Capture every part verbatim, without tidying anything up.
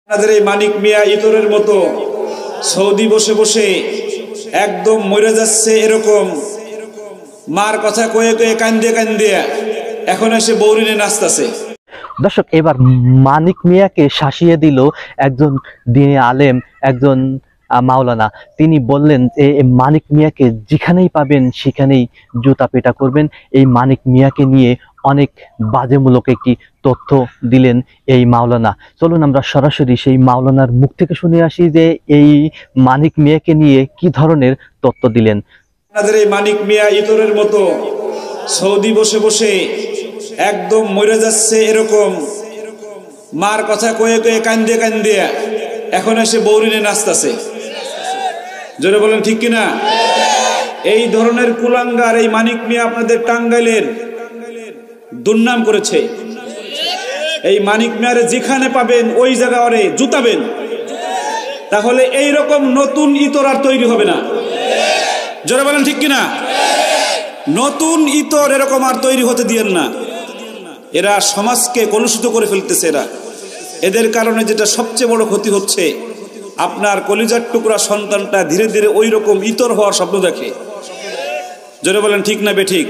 আপনাদের এই মানিক মিয়া ইতরের মতো সৌদি বসে বসে একদম মরে যাচ্ছে এরকম মার কথা কয়ে কয়ে কান্দে কান্দে এখন এসে বৌরিনে নাচতেছে। দর্শক, এবার মানিক মিয়াকে শাসিয়ে দিল একজন দিনে আলেম, একজন মাওলানা। তিনি বললেন যে মানিক মিয়াকে যেখানেই পাবেন সেখানেই জুতা পেটা করবেন। এই মানিক মিয়াকে নিয়ে অনেক বাজেমূলক একটি তথ্য দিলেন এই মাওলানা। চলুন আমরা সরাসরি সেই মাওলানার মুখ থেকে শুনে আসি যে এই মানিক মিয়াকে নিয়ে কি ধরনের তথ্য দিলেন। আপনাদের এই মানিক মিয়া ইতরের মতো সৌদি বসে বসে একদম মরে যাচ্ছে এরকম মার কথা কয়ে কয়ে কান্দে কান্দে এখন এসে বৌরিনে নাচতেছে। জোরে বলেন ঠিক কিনা? এই ধরনের কুলাঙ্গার এই মানিক মিয়া আপনাদের টাঙ্গাইলের দুর্নাম করেছে। এই মানিক মিয়ারে যেখানে পাবেন ওই জায়গা ওরে জুতাবেন, তাহলে এই রকম নতুন ইতর আর তৈরি হবে না। জোরে বলেন ঠিক কিনা? নতুন ইতর এরকম আর তৈরি হতে দিয়েন না। এরা সমাজকে কলুষিত করে ফেলতেছে। এরা এদের কারণে যেটা সবচেয়ে বড় ক্ষতি হচ্ছে, আপনার কলিজার টুকরা সন্তানটা ধীরে ধীরে ওই রকম ইতর হওয়ার স্বপ্ন দেখে। জোরে বলেন ঠিক না বেঠিক?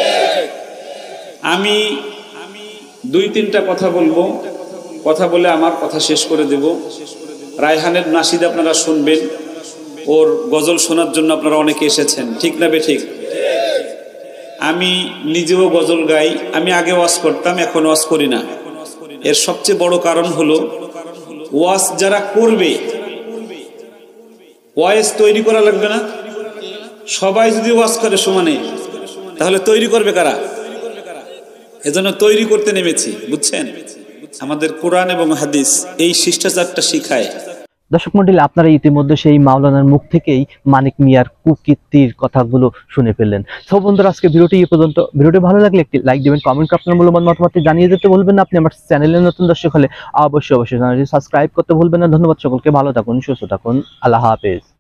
আমি দুই তিনটা কথা বলবো, কথা বলে আমার কথা শেষ করে দেব। রায়হানের নাশিদ আপনারা শুনবেন, ওর গজল শোনার জন্য আপনারা অনেকে এসেছেন, ঠিক না বেঠিক? আমি নিজেও গজল গাই। আমি আগে ওয়াজ করতাম, এখন ওয়াজ করি না। এর সবচেয়ে বড় কারণ হলো ওয়াজ যারা করবে, ওয়াজ তৈরি করা লাগবে না। সবাই যদি ওয়াজ করে সমানে, তাহলে তৈরি করবে কারা? এজন্য তৈরি করতে নেমেছি, বুঝছেন? আমাদের কোরআন এবং হাদিস এই শিষ্টাচারটা শিখায়। দর্শক মন্ডলী, আপনারা ইতিমধ্যে সেই মাওলানার মুখ থেকেই মানিক মিয়ার কুকীর্তির কথাগুলো শুনে ফেললেন। সব বন্ধুরা, আজকে ভিডিওটি এই পর্যন্ত। ভিডিওটি ভালো লাগলে একটি লাইক দেবেন, কমেন্ট করে আপনার মূল্যবান মতামতটি জানিয়ে দিতে ভুলবেন না। আপনি আমার চ্যানেলে নতুন দর্শক হলে অবশ্যই অবশ্যই চ্যানেলটি সাবস্ক্রাইব করতে ভুলবেন না। ধন্যবাদ সকলকে, ভালো থাকুন, সুস্থ থাকুন, আল্লাহ হাফেজ।